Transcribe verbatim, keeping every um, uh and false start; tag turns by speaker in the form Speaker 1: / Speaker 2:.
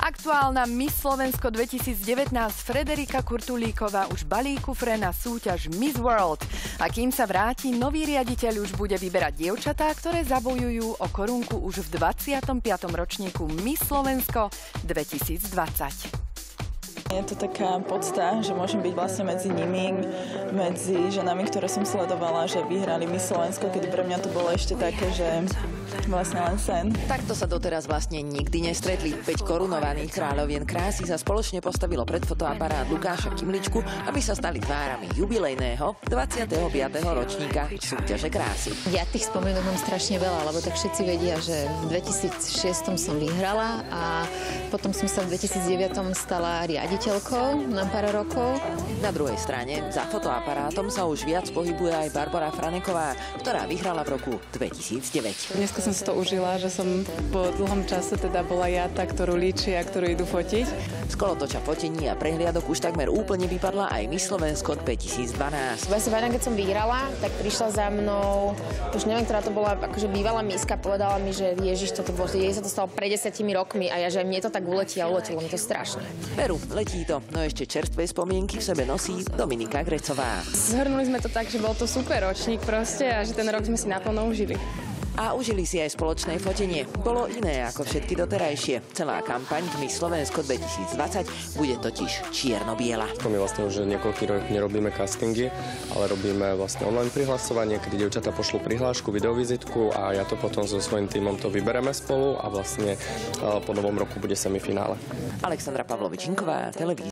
Speaker 1: Aktuálna Miss Slovensko dvetisícdevätnásť Frederika Kurtulíková už balí kufre na súťaž Miss World. A kým sa vráti, nový riaditeľ už bude vyberať dievčatá, ktoré zabojujú o korunku už v dvadsiatom piatom ročníku Miss Slovensko dvetisícdvadsať.
Speaker 2: Je to taká podsta, že môžem byť vlastne medzi nimi, medzi ženami, ktoré som sledovala, že vyhrali Miss Slovensko, kedy pre mňa to bolo ešte také, že vlastne len sen.
Speaker 3: Takto sa doteraz vlastne nikdy nestretli. Päť korunovaných kráľovien krásy sa spoločne postavilo pred fotoaparát Lukáša Kimličku, aby sa stali tvárami jubilejného dvadsiateho piateho ročníka súťaže krásy.
Speaker 4: Ja tých spomienok mám strašne veľa, lebo tak všetci vedia, že v dvetisícšesť som vyhrala a potom som sa v dvetisícdeväť stala riaditeľkou na pár rokov.
Speaker 3: Na druhej strane, za fotoaparátom sa už viac pohybuje aj Barbara Franeková, ktorá vyhrala v roku dvetisícdeväť.
Speaker 5: Dneska som si to užila, že som po dlhom čase teda bola ja tá, ktorú líči a ktorú idú fotiť.
Speaker 3: Z kolotoča fotení a prehliadok už takmer úplne vypadla aj Miss Slovensko dvetisícdvanásť.
Speaker 6: Ja si pamätám, keď som vyhrala, tak prišla za mnou, už neviem, ktorá to bola, akože bývalá miska, povedala mi, že ježiš, toto bolo, jej sa to stalo pred desiatimi rokmi a ja, že mne to tak uletí a uletilo mi to strašne.
Speaker 3: Veru, letí to, no ešte čerstvé spomienky v sebe nosí Dominika Grecová.
Speaker 5: Zhrnuli sme to tak, že bol to super ročník proste a že ten rok sme si naplno užili.
Speaker 3: A užili si aj spoločné fotenie. Bolo iné ako všetky doterajšie. Celá kampaň v Miss Slovensko dvetisícdvadsať bude totiž čierno-biela.
Speaker 7: To my vlastne už niekoľký rok nerobíme castingy, ale robíme vlastne online prihlasovanie, kedy dievčatá pošlú prihlášku, videovizitku a ja to potom so svojím tímom to vybereme spolu a vlastne po novom roku bude semifinále.
Speaker 3: Alexandra Pavlovičinková, televízia.